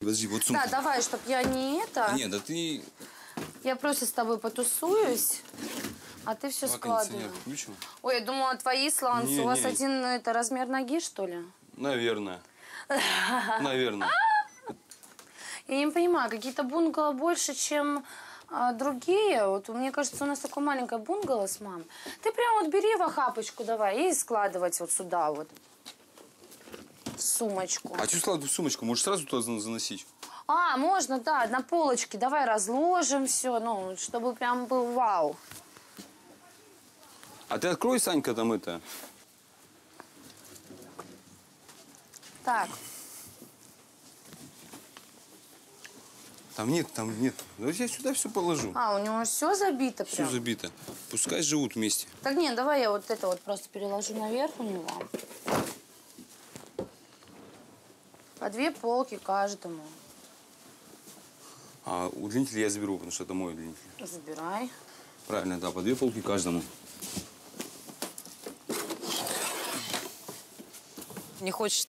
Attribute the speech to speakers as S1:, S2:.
S1: Подожди, вот сумка.
S2: Да, давай, чтоб я не это.
S1: А, нет, да ты...
S2: Я просто с тобой потусуюсь, а ты все складывай. Ой, я думала, твои сланцы. У вас один это размер ноги, что ли?
S1: Наверное. Наверное.
S2: Я не понимаю, какие-то бунгало больше, чем другие. Вот мне кажется, у нас такое маленькое бунгало с мамой. Ты прям вот бери в охапочку давай и складывать вот сюда вот. В сумочку.
S1: А что складывать в сумочку? Можешь сразу туда заносить?
S2: А, можно, да, на полочке. Давай разложим все, ну, чтобы прям был вау.
S1: А ты открой, Санька, там это.
S2: Так.
S1: Там нет, там нет. Давай я сюда все положу.
S2: А, у него все забито прям?
S1: Все забито. Пускай живут вместе.
S2: Так нет, давай я вот это вот просто переложу наверх у него. По 2 полки каждому.
S1: А удлинитель я заберу, потому что это мой удлинитель.
S2: Забирай.
S1: Правильно, да, по 2 полки каждому.
S3: Не хочешь